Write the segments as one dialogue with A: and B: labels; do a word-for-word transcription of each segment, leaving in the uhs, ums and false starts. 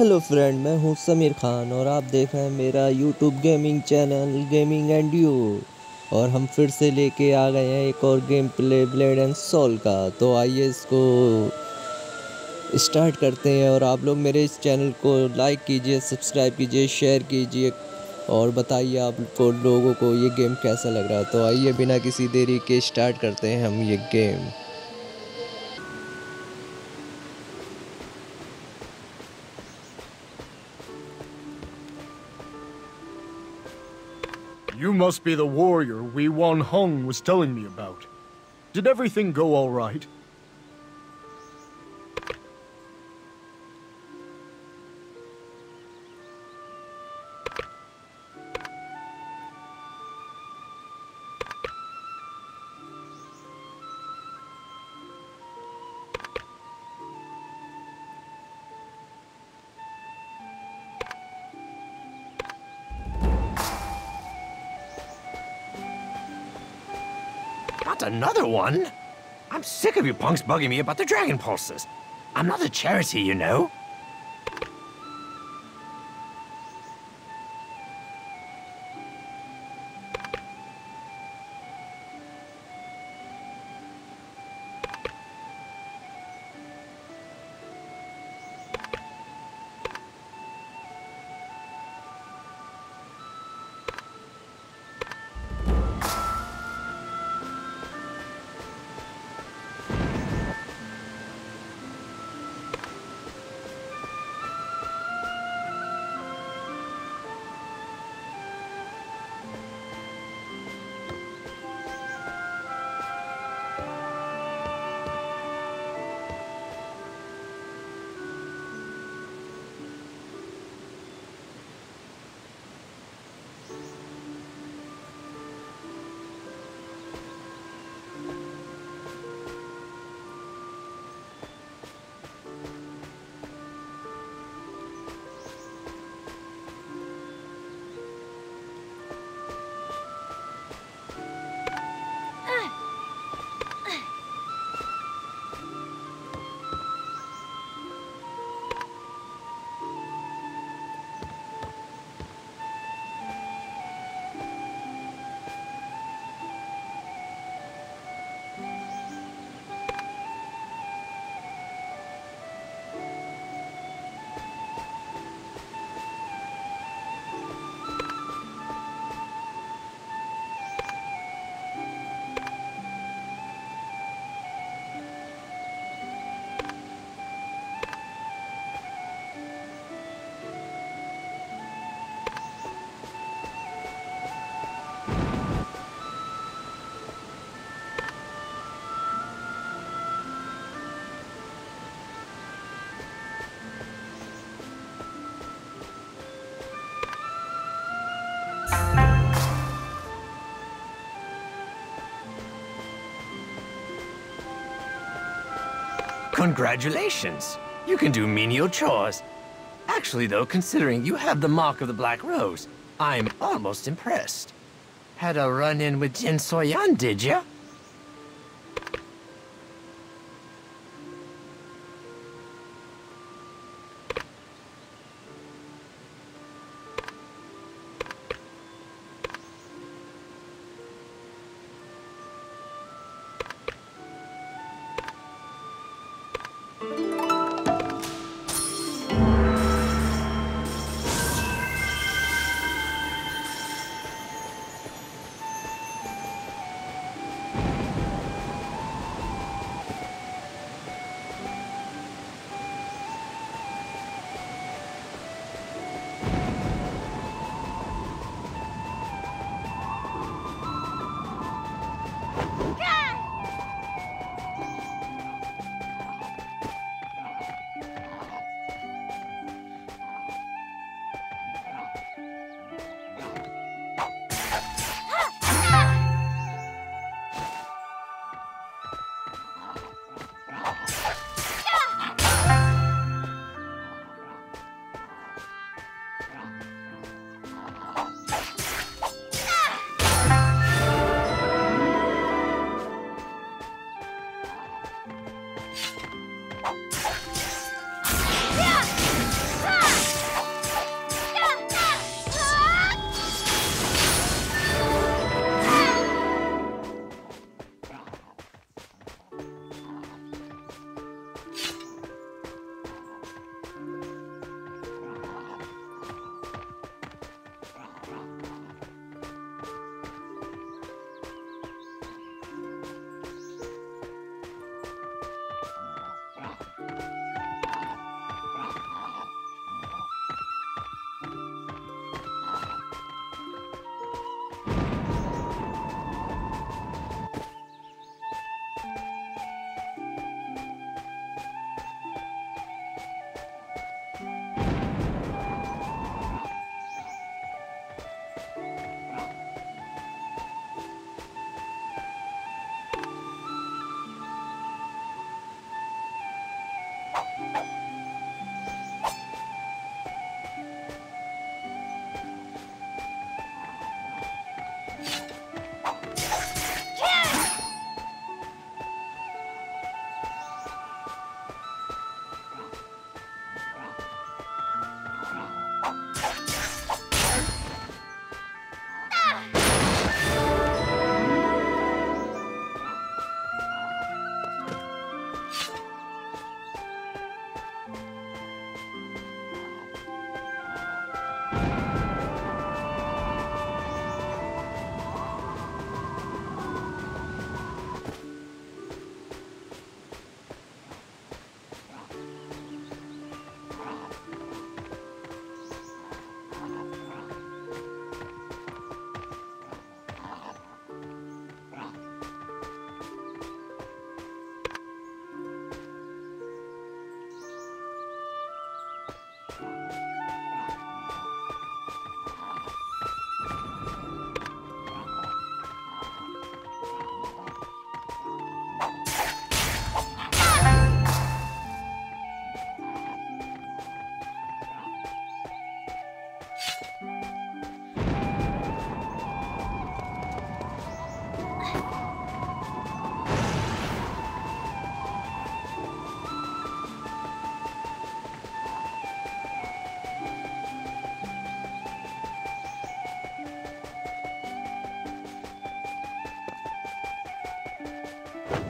A: Hello friend, मैं हूँ समीर खान और आप देख रहे हैं मेरा YouTube gaming channel gaming and you. और हम फिर से लेके आ गए हैं एक और game play blade and soul का। तो आइए इसको स्टार्ट करते हैं। और आप लोग मेरे इस चैनल को लाइक कीजिए, सब्सक्राइब कीजिए, शेयर कीजिए और बताइए आपको लोगों को ये गेम कैसा लग रहा है। तो आइए बिना किसी देरी के स्टार्ट करते हैं हम ये game.
B: You must be the warrior Wei Wan Hong was telling me about. Did everything go all right?
C: Not another one? I'm sick of you punks bugging me about the Dragon Pulses. I'm not a charity, you know. Congratulations! You can do menial chores. Actually, though, considering you have the mark of the Black Rose, I'm almost impressed. Had a run-in with Jin Soyan, did ya?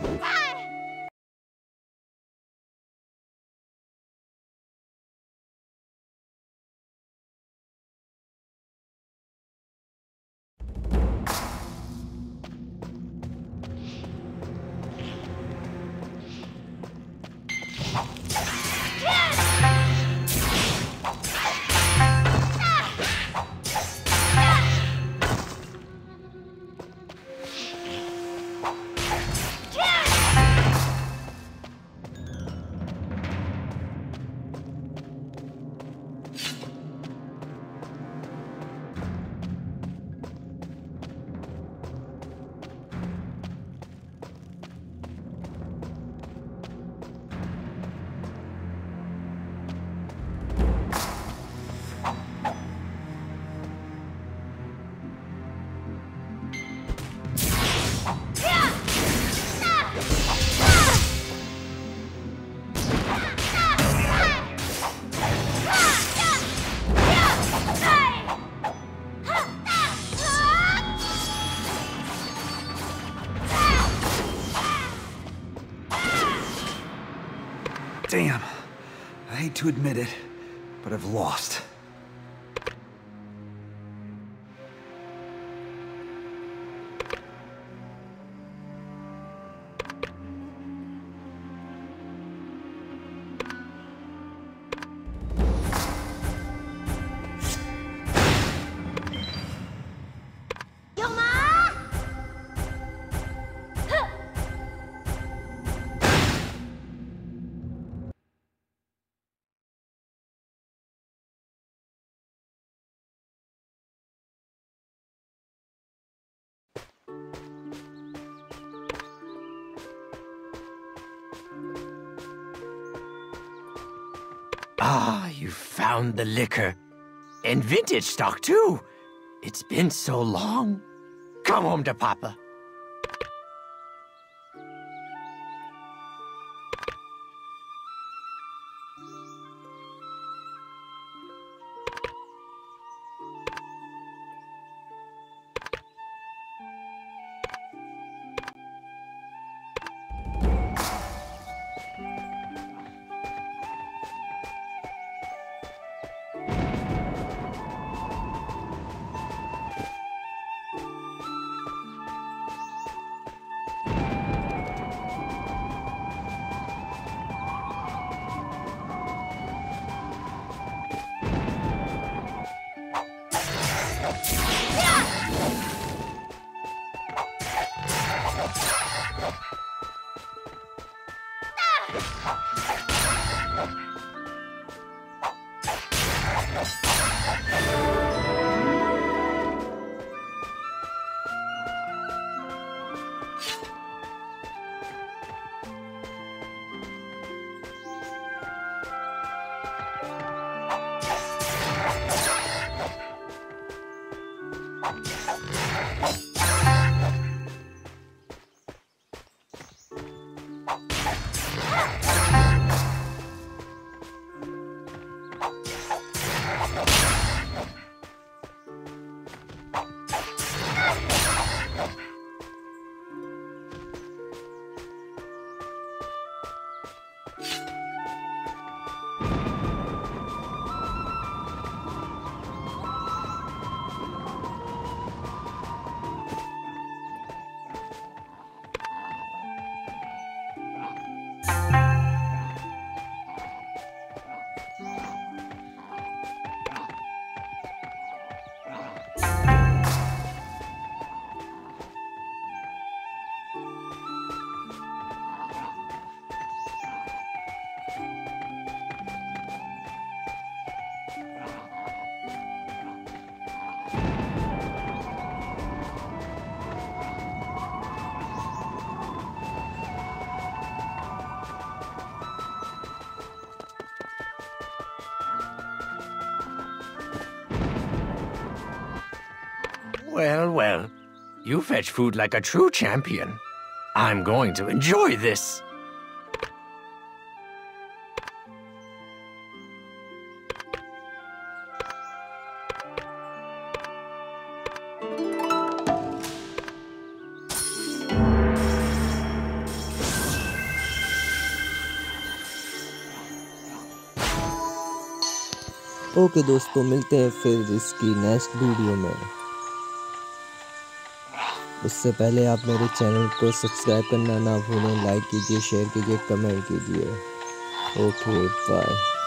D: Damn. I hate to admit it, but I've lost.
C: Ah, you found the liquor. And vintage stock, too. It's been so long. Come home to Papa. Well, well. You fetch food like a true champion. I'm going to enjoy this.
A: Okay दोस्तों, मिलते हैं फिर इसकी next video में। उससे पहले आप मेरे चैनल को सब्सक्राइब करना ना भूलें, लाइक कीजिए, शेयर कीजिए, कमेंट कीजिए। Okay bye.